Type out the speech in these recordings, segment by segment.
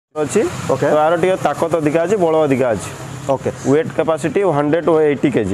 अच्छी ओके यार टिके ताकत अधिका अछि बल अधिका अछि ओके वेट कैपेसिटी 180 केजी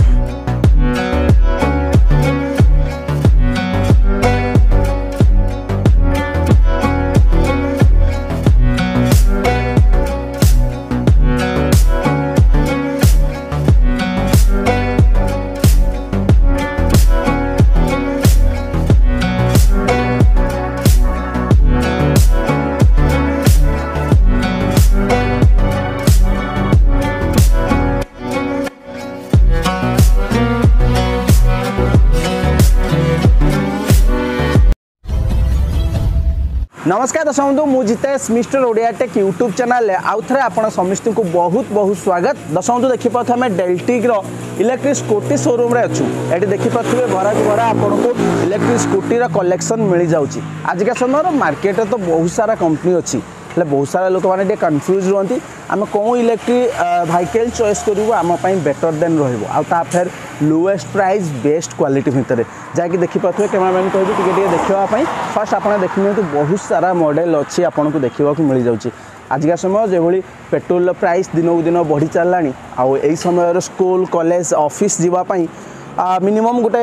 नमस्कार दर्शक बंधु मु Jitesh mister Odia tech YouTube channel आउ थे आपण समस्त को बहुत बहुत स्वागत। दर्शक बंधु देखिपे आम डेल्टिक इलेक्ट्रिक स्कूटी शोरूम रे अच्छु ये देखिपे भरा भरा आपन को इलेक्ट्रिक स्कूटी कलेक्शन मिल जाऊँगी। आजिका समय मार्केट तो बहुत सारा कंपनी अच्छी बहुत सारा लोक मैंने कन्फ्यूज रुहति आम कौन इलेक्ट्रिक व्हीकल चॉइस करूँ आम बेटर देन फिर लोएस्ट प्राइस बेस्ट क्वालिटी भितर जहाँकि देखिपे कैमरामैन कहे देखापी फास्ट आप देखने बहुत सारा मॉडल अच्छी आपन को देखा मिल जाऊँगी। आजिका समय जो पेट्रोल प्राइस दिनकू दिन बढ़ी चलला आउ यही समय स्कूल कॉलेज ऑफिस जीवाई मिनिमम गोटे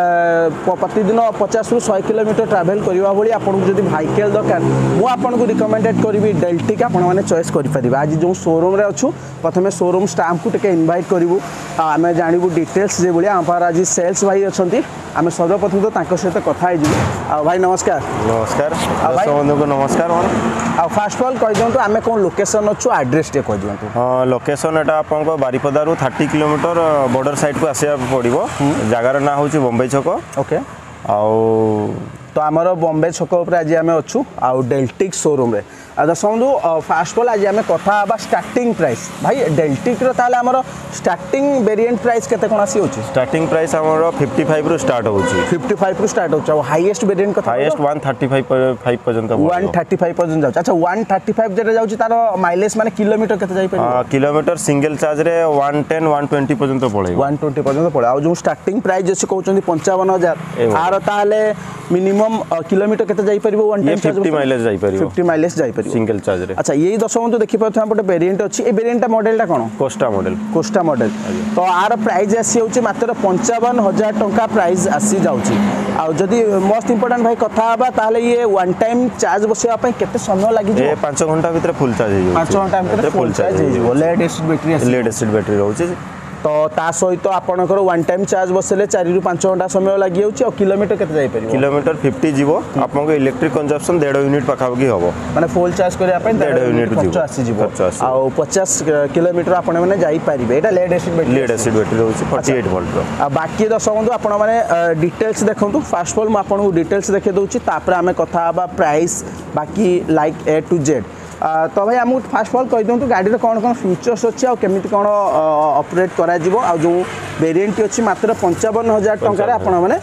प्रतिदिन 50 ରୁ 100 किलोमीटर ट्रैवल करवा भाई आपको जब व्हीकल दरकार मुझे रिकमेंडेड करी डेल्टिक आपने चॉइस करेंगे। आज जो शोरूम रे अच्छु प्रथम शोरूम स्टाफ को टे इनवाइट करूँ आम जानू डिटेल्स जो भाई आम आज सेल्स भाई अच्छा आम सर्वप्रथम तो सहित कथा भाई नमस्कार। नमस्कार बंधु को नमस्कार आ फास्ट ऑल कह दिखाँ आम कौन लोकेशन अच्छु एड्रेस टे कह दिखाँ। हाँ लोकेशन एटा आपको बारिपदारू 30 किलोमीटर बॉर्डर साइड को आसिया पड़ो जगार ना हूँ बॉम्बे छक ओके आउ तो आमर बॉम्बे छक उपर आज आम अच्छु आउ डेल्टिक शोरूम रे दर्शक बंधु फास्ट ऑल आज आम कथा स्टार्टिंग प्राइस भाई डेल्टिक आमर स्टार्टिंग वेरिएंट प्राइस केते कोन आसी होची स्टार्टिंग प्राइस हमर 55 रु स्टार्ट होची 55 रु स्टार्ट होची और हाईएस्ट वेरिएंट कथा हाईएस्ट 135 पर्यंत 135 पर्यंत जाउछ। अच्छा 135 जेटा जाउछ तार माइलेज माने किलोमीटर केते जाई परिबो किलोमीटर सिंगल चार्ज रे 110 120 पर्यंत पळे 120 पर्यंत पळे और जो स्टार्टिंग प्राइस जसे कहउछन 55000 आर ताले मिनिमम किलोमीटर केते जाई परिबो 1 टाइम 50 माइलेज जाई परिबो 50 माइलेज जाई परिबो सिंगल चार्ज रे। अच्छा यही दर्शक बंधु देखि पाथु हम गोटे वेरिएंट अछि ए वेरिएंट मॉडल ता कोन कोस्टा मॉडल तो आर प्राइस आसी होची मात्र 55000 टंका प्राइस आसी जाउची। आ जदी मोस्ट इंपोर्टेंट भाई कथा हबा ताले ये वन टाइम चार्ज बसेवा पई केते समय लागि जे 5 घंटा भीतर फुल चार्ज हे 5 घंटा भीतर फुल चार्ज हे लेड एसिड बैटरी रहउची तो ता सहित आपनकर वन टाइम चार्ज बसले 4 रु 5 घंटा समय लागि होची और किलोमीटर केते जाई परिबो किलोमीटर 50 जीवो आपनको इलेक्ट्रिक कंजम्पशन 1.5 यूनिट पाखाबकी हबो माने फुल चार्ज करिया पई 1.5 यूनिट खर्च आसी जीवो आ 50 किलोमीटर आपन माने जाई परिबे एटा लेड एसिड बैटरी रहउची 48 वोल्ट रो। आ बाकी दर्शक बंधु आपण माने डिटेल्स देखंतु फास्ट ऑल म आपन को डिटेल्स देखे दउची तापर हमें कथा हबा प्राइस बाकी लाइक ए टू जेड तो भाई आम फास्ट ऑल कह दिखाँ गाड़ी कौन कौन फीचर्स अच्छी आमि कौन ऑपरेट करा जो वेरिएंट अच्छी मात्र 55000 टंका आपण मैंने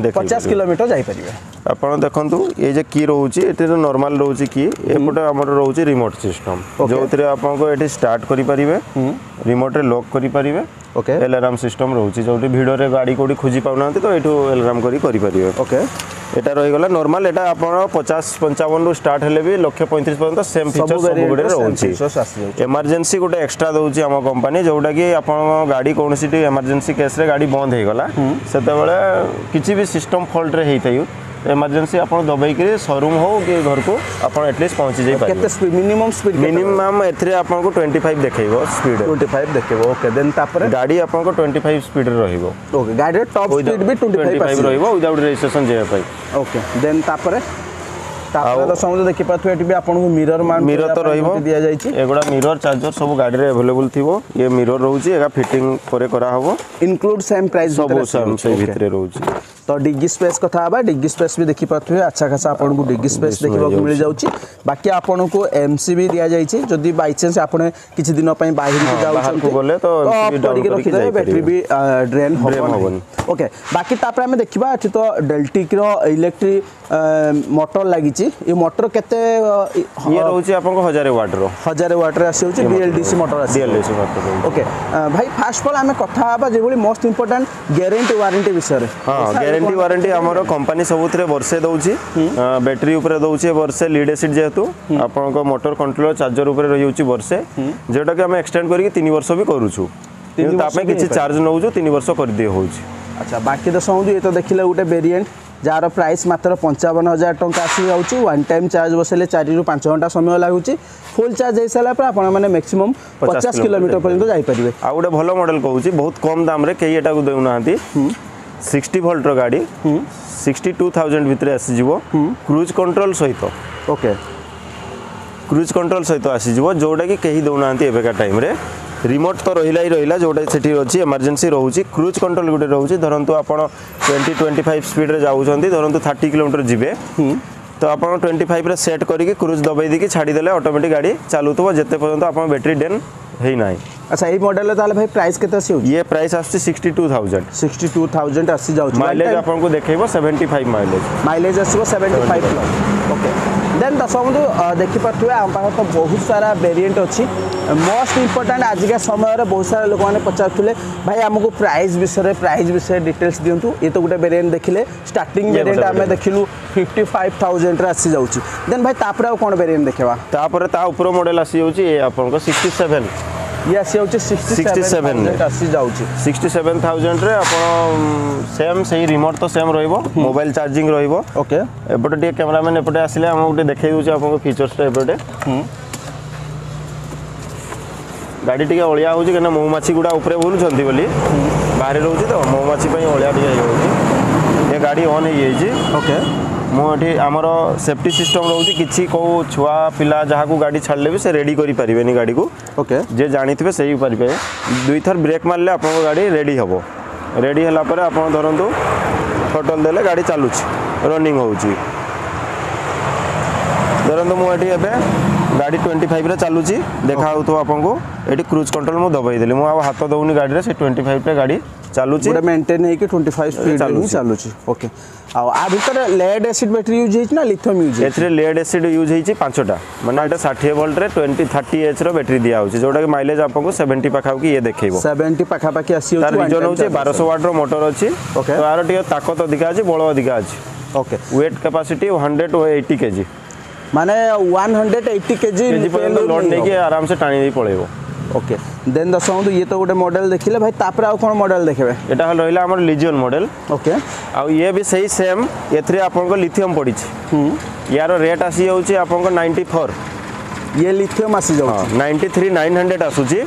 50 किलोमीटर जापर ଆପଣ ଦେଖନ୍ତୁ ଏ ଯେ କି ରହୁଛି ଏଠି ନର୍ମାଲ ରହୁଛି କି ଏପଟେ ଆମର ରହୁଛି ରିମୋଟ ସିଷ୍ଟମ ଯୋଉଥିରେ ଆପଣଙ୍କୁ ଏଠି ଷ୍ଟାର୍ଟ କରିପାରିବେ ରିମୋଟରେ ଲକ୍ କରିପାରିବେ ओके अलार्म सिस्टम रहुची जोटी भिडियो रे गाड़ी कोडी खोजी पाउनांती तो एठू अलार्म करी परिबे ओके एटा रही गला नॉर्मल एटा आपण 50 55 रु स्टार्ट हेले भी 135 पर्यंत सेम फीचर सब गुडे रहउची। इमरजेंसी गोटे एक्स्ट्रा दउची हम कंपनी जोटा कि आपण गाड़ी कोनसी इमरजेंसी केस रे गाड़ी बंद हे गला सेते बेले किछि भी सिस्टम फॉल्ट रे हेइथायु इमरजेंसी आप दबाई के शोरूम हो कि घर को आप एटलिस्ट पहुंची जाई पारे केते स्पीड मिनिमम एथरे आपन को 25 देखेबो स्पीड 25 देखेबो ओके देन तापर गाड़ी आपन को 25 स्पीड रहइबो ओके गाड़ी टॉप स्पीड भी 25 रहइबो विदाउट रजिस्ट्रेशन जे पाई ओके देन तापर तो समझ देखि पाथु एटी भी आपन को मिरर तो रहइबो दिया जाई छी एगुडा मिरर चार्जर सब गाड़ी रे अवेलेबल थिबो ये मिरर रहउची एगा फिटिंग करे करा हबो इंक्लूड सेम प्राइस सब सेम से भितरे रहउची। तो डिग्गी स्पेस कथा हबा डिग्गी स्पेस भी देखि पाथु अच्छा खासा आपन को डिग्गी स्पेस देखिबा को मिल जाउची। बाकी आपन को एमसी भी दिया जाई छी जदी बाय चांस आपन किछि दिन पई बाहिर के जाउ बाहर को बोले तो एमसी डाउन करके जाई बैटरी भी ड्रेन होबो ओके। बाकी तापर हम देखिबा एठी तो डेल्टिक रो इलेक्ट्रिक मोटर लागि छी ये मोटर केते ये रहउची आपन को 1000 वाट रो 1000 वाट रे आसी होची डीएलडीसी मोटर आसी डीएलडीसी मोटर ओके। भाई फास्ट ऑल हम कथा हबा जे बोली मोस्ट इंपोर्टेंट गारंटी वारंटी विषय रे हां वारंटी वारंटी हमरो कंपनी सबुतरे वर्षे दउची बैटरी ऊपर दउची वर्षे लीड एसिड जेतु आपनको मोटर कंट्रोलर चार्जर ऊपर रही होची वर्षे जेटा कि हम एक्सटेंड करके 3 वर्ष भी करूछु तापे किछि चार्ज नउछु 3 वर्ष कर दिए होची। अच्छा बाकी तो समझु ये तो देखिले गोटे वेरिएंट जार प्राइस मात्र 55,000 टंका आसी जाउची वन टाइम चार्ज बसेले 4 रु 5 घंटा समय लागुची फुल चार्ज हे साला पर आपण माने मैक्सिमम 50 किलोमीटर पर्यंत जाई परिबे। आ गोटे भलो मॉडल कहूची बहुत कम दाम रे केई एटा को देउ नाहंती 60 वोल्ट रो गाड़ी 62,000 भितरे आसी जीवो क्रूज कंट्रोल सहित ओके क्रूज कंट्रोल सहित आसी जीवो जोडा कि केही देउ नाहंती एबेका टाइम रे रिमोट तो रहिला ही रहिला जोटा सेठी अछि इमरजेंसी रहउची क्रूज कंट्रोल गुटे रहउची धरंतु आपण 20-25 स्पीड रे जाउछंती धरंतु 30 किलोमीटर जिबे तो आपण 25 रे सेट करिके क्रूज दबाई देकी छाडी देले ऑटोमेटिक गाड़ी चालुतबो जते पर्यंत आपण बैटरी डेन हेई नाही। अच्छा ए मॉडल ताले भाई प्राइस केते आसी ये प्राइस आसी 62,000 आसी जाउची माइलेज आपण को देखैबो 75 माइलेज आसीबो 75 प्लस ओके देन दशबंधु देखि पाथुए आम पाख तो बहुत सारा वेरिएंट अछि मोस्ट इंपोर्टेंट आजिका समय रे बहुत सारा लोक माने पचारथुले भाई हमको प्राइस विषय डिटेल्स दियंतु ये तो गोटे वेरिएंट देखिले स्टार्टिंग वेरिएंट हमें देखिलु 55,000 रे आसी जाउची देन भाई तापर कोन वेरिएंट देखबा तापर ता ऊपर मॉडल आसी जाउची ए आपण को 67 ये आसी जाउची 67,000 आसी जाउची 67,000 रे आपण सेम सही रिमोट तो सेम रहइबो मोबाइल चार्जिंग रहइबो ओके एपटे टे कैमरामैन एपटे आसिले हम गोटे देखै दोची आपन फीचर्स टा एपटे गाड़ी टिके ओलिया होची केना मौमाछी गुडा ऊपर बुलुछंती बोली बाहर रहउची तो मौमाछी पई ओलिया टिके होची ये गाड़ी ऑन हे जी ओके मोठी हमरो सेफ्टी सिस्टम रहउची किछि को छुआ पिला जहा को गाड़ी छाड़ले भी से रेडी करि परिबेनी गाड़ी को ओके जे जानिथिबे सही परिबे दुई थर ब्रेक मारले आपन गाड़ी रेडी हबो रेडी हला परे आपन धरंतु थटल देले गाड़ी चालुची रनिंग होउची धरंतु मो एठी एबे गाड़ी 25 रे चालुची देखा होतो आपन को एठी क्रूज कंट्रोल मो दबाई देली मो आ हाथ दउनी गाड़ी रे से 25 रे गाड़ी चालुची पूरा मेंटेन है कि 25 स्पीड रे चालुची ओके आ भीतर लेड एसिड बैटरी यूज हेछि ना लिथियम यूज एथरे लेड एसिड यूज हेछि 5टा माने एटा 60 वोल्ट रे 20-30 एच रो बैटरी दिया होछि जोटा कि माइलेज आपन को 70 पाखाउ कि ये देखैबो 70 पाखा पाखी आसी होछि तार रीजन होछि 1200 वाट रो मोटर अछि ओके तो आरो टिके ताकत अधिका अछि बळ अधिका अछि ओके वेट कैपेसिटी 180 केजी माने 180 केजी लोड नै के आराम से टाणी दे पळेबो ओके देन दसबंधु ये तो गोटे मॉडल देखिले भाई तापर आ कोन मॉडल देखबे एटा रहिला हमर लिजियन मॉडल ओके आ ये भी सही सेम एथरे आपन को लिथियम पडिछि यार रेट आसी जाउछि आपन को 94 ये लिथियम आसी जाउछि 93,900 आसुछि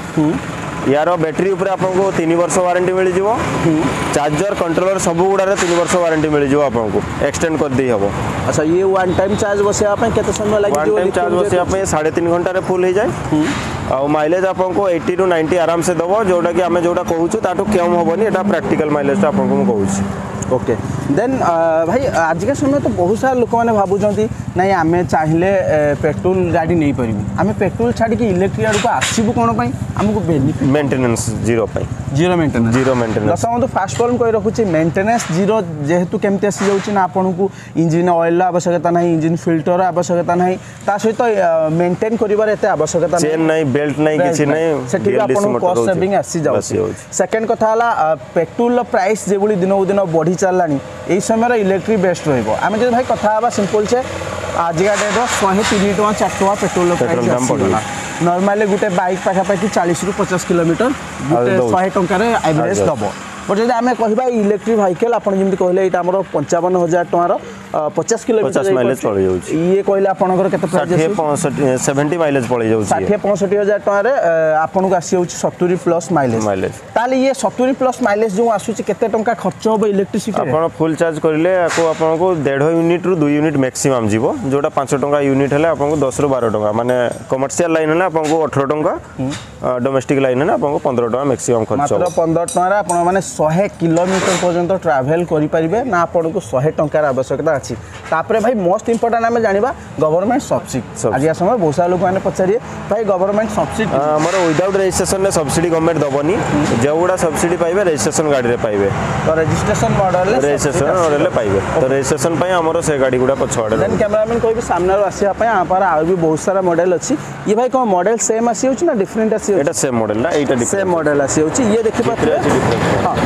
यार बैटरी ऊपर आपन को 3 वर्ष वारंटी मिल जिवो चार्जर कंट्रोलर सब गुडा रे 3 वर्ष वारंटी मिल जिवो आपन को एक्सटेंड कर दी हबो। अच्छा ये वन टाइम चार्ज बसे आपन केते समय लागि वन टाइम चार्ज बसे आपन 3.5 घंटा रे फुल हो जाए आ माइलेज आपन को 80 टू 90 आराम से दबो जोटा कि हमें जोटा कहूछु ताटो कम होबनी एटा प्रैक्टिकल माइलेज आपन को कहूछु ओके देन भाई आज के समय तो बहुत सारा लोक मैंने भावुंट नाई आम चाहिए पेट्रोल गाड़ी नहीं पारू आम पेट्रोल छाड़ी इलेक्ट्रिक आड़ को आसबू कौन आमको benefit maintenance zero zero maintenance दस मैं फास्ट फॉर्म कही रखुच्छी मेंटेनेंस जीरो जेहेतु केमती आसी जाऊँ ना आपन को इंजिन ऑयल आवश्यकता ना इंजिन फिल्टर आवश्यकता ना ता सहित मेंटेन कर आवश्यकता चेन नहीं बेल्ट नहीं किसी नहीं सेठी आपन कॉस्ट सेविंग आसी जाऊ सेकंड कथा हला पेट्रोल प्राइस जेबुली दिन को दिन बढ़ी चललानी एई समय इलेक्ट्रिक बेस्ट रहिबो आमे जे भाई कथा हबा सिंपल छे आजिका डेट 103 टका 4 टका पेट्रोल प्राइस नॉर्मली गुटे बाइक पाखा पाखी 40 रु 50 किलोमीटर गुटे 100 टका रे एवरेज दबो बट जदि आमे कहबा इलेक्ट्रिक व्हीकल आपण जेमति कहले एटा हमर 55,000 टका 50 किलोमीटर माइलेज पड़ जाउची ये कहले आपनकर केते प्राइस 70 माइलेज पड़ जाउची 60-65,000 टका रे आपन को आसी जाउची 70 प्लस माइलेज ताले ये 70 प्लस माइलेज जो आसुची केते टंका खर्च होबो इलेक्ट्रिसिटी आपन फुल चार्ज करले को आपन को 1.5 यूनिट रु 2 यूनिट मैक्सिमम जीवो जोटा 5 टंका यूनिट हले आपन को 10 रु 12 टंका माने कमर्शियल लाइन हले आपन को 18 टंका डोमेस्टिक लाइन हले आपन को 15 टंका मैक्सिमम खर्च मात्र 15 टंका रे आपन माने 100 किलोमीटर पर्यंत ट्रैवल करि परिबे ना आपन को 100 टंका आवश्यकता अछि तापरे भाई मोस्ट इंपोर्टेंट हमें जानिबा गवर्नमेंट सब्सिडी आज समय बहुत सारा लोक माने पचारिए भाई गवर्नमेंट सब्सिडी हमर विदाउट रजिस्ट्रेशन ने सब्सिडी गवर्नमेंट दबनी जेउडा सब्सिडी पाइबे रजिस्ट्रेशन गाड़ी रे पाइबे तो रजिस्ट्रेशन मॉडल रजिस्ट्रेशन ले पाइबे तो रजिस्ट्रेशन पई हमरो से गाड़ी गुडा पछवाडे देन कैमरामैन कोई भी सामने रो आसी आपन आ पर आ भी बहुत सारा मॉडल अछि ये भाई को मॉडल सेम आसी होछि ना डिफरेंट आसी होछि एटा सेम मॉडल ना एटा सेम मॉडल आसी होछि ये देखि पात्रे हां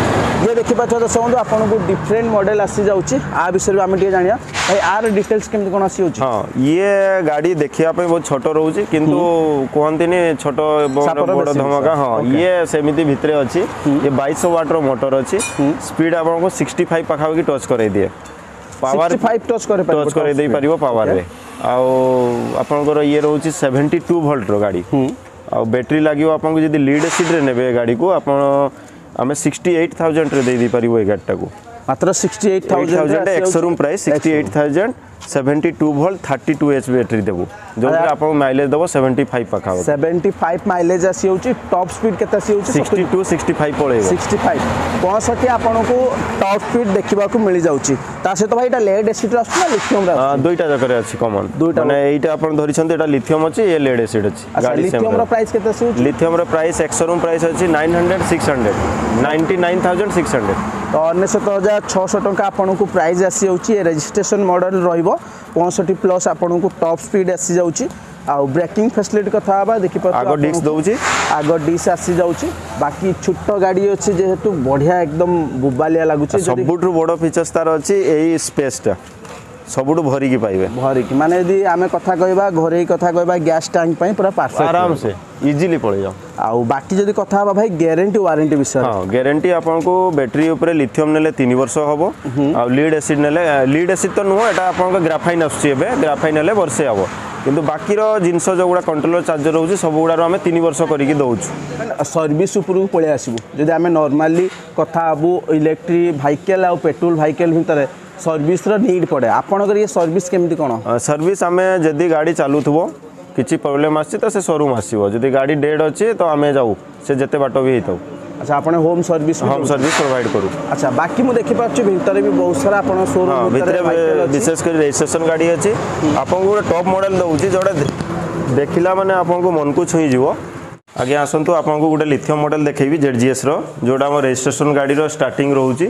ये देखि पाछ दर्शक बंधु आपन को डिफरेंट मॉडल आसी जाउची आ विषय में हम जानिया भाई आर डिटेल्स केमति कोन आसी होची। हां ये गाड़ी देखिया पे बहुत छोट रहउची किंतु कोहंतिनी छोट बड़ धमाका। हां ये सेमिति भितरे अछि। ये 2200 वाट रो मोटर अछि। स्पीड आपन को 65 पाखा की टच करे दिए। पावर 65 टच करे दे परिबो पावर रे। आ आपन को ये रहउची 72 वोल्ट रो गाड़ी। आ बैटरी लागियो आपन को जदी लीड एसिड रे नेबे गाड़ी को आपन हमें 68000 रे दे दी परिबो ए गाड़ी को मात्र 68000 ex showroom price 68000 72 volt 32 H battery देबो जो आपन माइलेज देबो 75 पाखा 75 माइलेज आसी होची। टॉप स्पीड केता सी होची 62 65 पळेबो 65 65 आपन को टॉप स्पीड देखिबा को मिल जाउची। ता से तो भाई एटा लेड एसिड आछी ना लिथियम रा दुईटा जकरे अछि कॉमन माने एटा आपन धरि छन एटा लिथियम अछि ये लेड एसिड अछि। गाड़ी लिथियम रा प्राइस केता सी होची। लिथियम रा प्राइस एक्स शोरूम प्राइस अछि 900 600 99600 तो 99600 टंका आपन को प्राइस आसी होची। रजिस्ट्रेशन मॉडल रहइबो 65 प्लस आपन को टॉप स्पीड आसी जाउची। आ ब्रेकिंग फैसिलिटी कथा बा देखि पतो आगो डिस्क दउची आगो डिस्क आसी जाउची। बाकी छोटो गाड़ी अछि जेहेतु बढ़िया एकदम बुबालिया लागुची। सबुठु बड़ फीचर्स तार अछि एई स्पेसटा सबुठु भरी की पाइबे भरी की माने यदि आमे कथा कहबा घरे कथा कहबा गैस टैंक पई पूरा परफेक्ट आराम से इजीली पळे जाओ। आ बाकी जदि कथा हबा भाई गारंटी वारंटी विषय। हां गारंटी आपन को बैटरी ऊपर लिथियम नेले 3 वर्ष हबो। आ लीड एसिड नेले लीड एसिड तो नुहो एटा आपन को ग्राफाइन आछी एबे ग्राफाइन नेले वर्षे हबो किंतु बाकी रो जिंस जो गुडा कंट्रोलर चार्जर रहउची सब गुडा रो हमें 3 वर्ष करी की दउछु। सर्विस ऊपर पळे आसीबो जदि हमें नॉर्मली कथा हबो इलेक्ट्रिक व्हीकल आ पेट्रोल व्हीकल भितर सर्विस रो नीड पड़े आपन ये सर्विस केमती कोन सर्विस हमें जदी गाड़ी चालुथबो किछि प्रॉब्लम आछि त से शोरूम आसीबो जदी गाड़ी डेड अछि तो हमें जाऊ से जते बाटो भी हेतौ। अच्छा आपन होम सर्विस प्रोवाइड करू। अच्छा बाकी मु देखि पाछु भितर भी बहुत सारा आपन शोरूम भितर विशेष कर रजिस्ट्रेशन गाड़ी अछि आपन को टॉप मॉडल दउछि जोडा देखिला माने आपन को मन को छुई जीवो। आगे आसंतु आपन को गुटे लिथियम मॉडल देखैबी ZGS रो जोडा हम रजिस्ट्रेशन गाड़ी रो स्टार्टिंग रहउछि।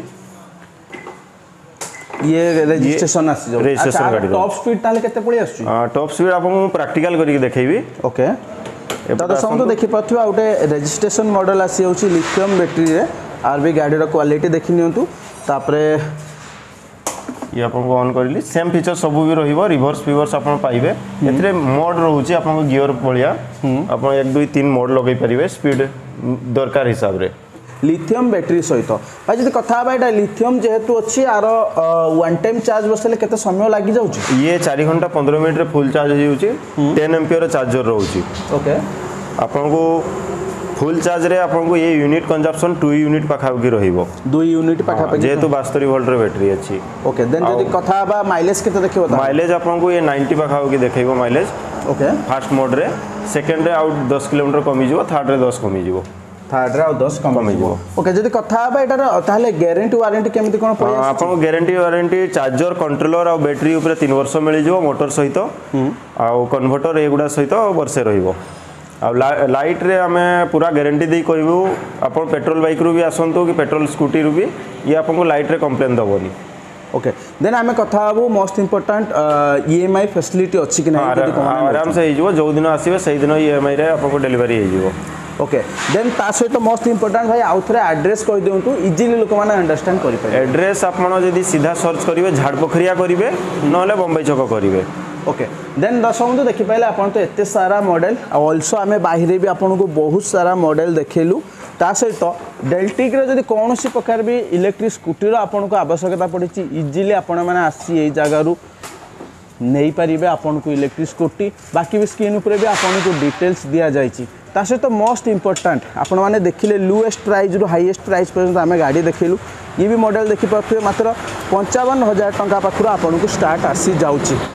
ये रजिस्ट्रेशन आसी जाउ। रजिस्ट्रेशन गाड़ी टॉप स्पीड ताले केते पळी आछी। टॉप स्पीड आपन प्रैक्टिकल करी देखैबी। ओके दादा समझो देखि पाथु आउटे रजिस्ट्रेशन मॉडल आसी होची लिथियम बैटरी रे आर भी गाड़ी रो क्वालिटी देखि नियंतु तापरे ये आपन को ऑन करली सेम फीचर सब भी रहिबो रिवर्स रिवर्स आपन पाइबे। एथरे मोड रहउची आपन को गियर पळिया आपन 1 2 3 मोड लगै परिबे स्पीड दरकार हिसाब रे लिथियम बैटरी सहित भाई जदि कथा बा एटा लिथियम जेहेतु अछि आरो वन टाइम चार्ज बसले केते समय लागि जाउची। ये 4 घंटा 15 मिनिट रे फुल चार्ज होउची 10 एम्पियर चार्जर रहउची। ओके आपन को फुल चार्ज रे आपन को ये यूनिट कंजप्शन 2 यूनिट पाखा की रहिबो 2 यूनिट पाखा पाखी जेहेतु 72 वोल्ट रे बैटरी अछि। ओके देन जदि कथा बा माइलेज केते देखिबो ता माइलेज आपन को ये 90 पाखा की देखैबो माइलेज। ओके फर्स्ट मोड रे सेकंड रे आउट 10 किलोमीटर कमी जिवो थर्ड रे 10 कमी जिवो थर्ड रे 10 कमी जिवो। ओके जदि कथा बा एटार ताले गारंटी वारंटी केमति कोन पय आपन को गारंटी वारंटी चार्जर कंट्रोलर और बैटरी ऊपर 3 वर्ष मिल जिवो मोटर सहित आ कन्वर्टर एगुडा सहित वर्षे रहिबो। आ लाइट रे हमें पूरा गारंटी दे कहबो आपन पेट्रोल बाइक रु भी आसंतो कि पेट्रोल स्कूटी रु भी ये आपन को लाइट रे कंप्लेन दबोनी। ओके देन हमें कथा हबो मोस्ट इंपोर्टेंट ईएमआई फैसिलिटी अछि कि नै जदि कोन आराम से हिजो जो दिन आसीबे सही दिन ईएमआई रे आपन को डिलीवरी हिजो। ओके देन ता सहित मोस्ट इंपोर्टेंट भाई आउ थरे एड्रेस कहि देउतु इजीली लोक माने अंडरस्टैंड करि पाए। एड्रेस आपन जदी सीधा सर्च करिवे झाड़पोखरिया करिवे नले बम्बई चौक करिवे। ओके देन दर्शक तो देखि पाइले आपन तो एते सारा मॉडल ऑल्सो आमे बाहिरे भी आपन को बहुत सारा मॉडल देखेलु ता सहित डेल्टिक रे जदी कोनोसी प्रकार भी इलेक्ट्रिक स्कूटी रो आपन को आवश्यकता पड़िछि इजीली आपन माने आसी एई जगह रु नहीं पारिबे आपन को इलेक्ट्रिक स्कूटी बाकी भी स्क्रीन ऊपर भी आपन को डिटेल्स दिया जायछि। ता सहित मोस्ट इंपोर्टेंट आपण माने देखिले लोएस्ट प्राइस रु हाईएस्ट प्राइस पर्यंत आमे गाड़ी देखिलु ये भी मॉडल देखि पाथुए मात्र 55000 टंका पाखरु आपन को स्टार्ट आसी जाउछि।